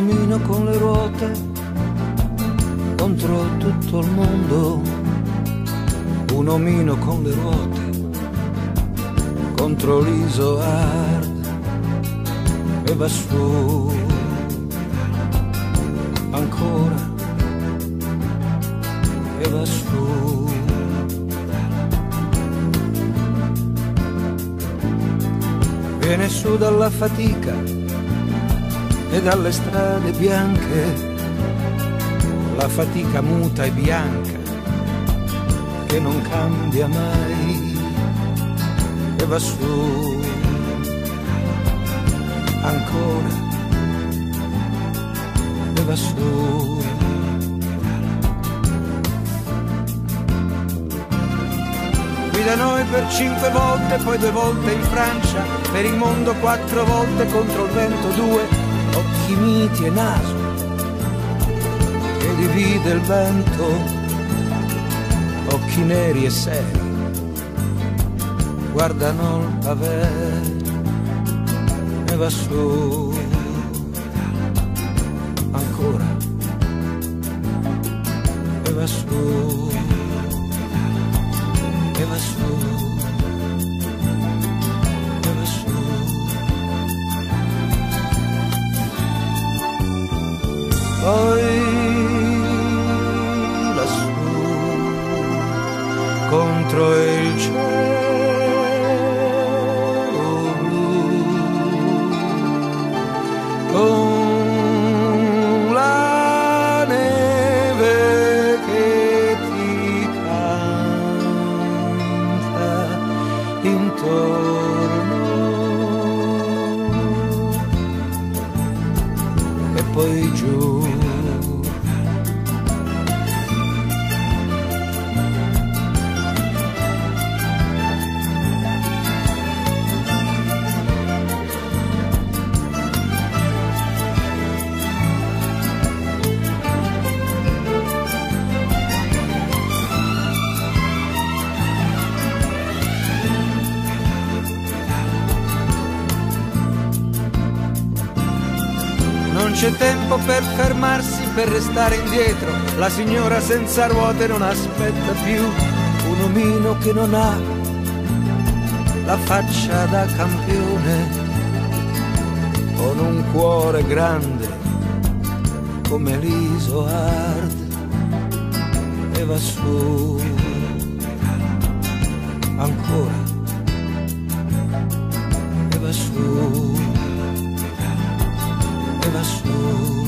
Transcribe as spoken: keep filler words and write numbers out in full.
omino con le ruote contro tutto il mondo, un omino con le ruote contro l'Iso Hard, e va su ancora, e va su. Viene su dalla fatica e dalle strade bianche, la fatica muta e bianca che non cambia mai, e va su ancora, e va su. Qui da noi per cinque volte, poi due volte in Francia, per il mondo quattro volte, contro il vento due, occhi miti e naso che divide il vento, occhi neri e seri guardano il pavè, e va su ancora, e va su, e va su, e va su. Poi lassù contro il cielo blu, con la neve che ti canta intorno, e poi giù. Non c'è tempo per fermarsi, per restare indietro, la signora senza ruote non aspetta più, un omino che non ha la faccia da campione, con un cuore grande come l'Iso Hard, e va su ancora, e va su, e va su.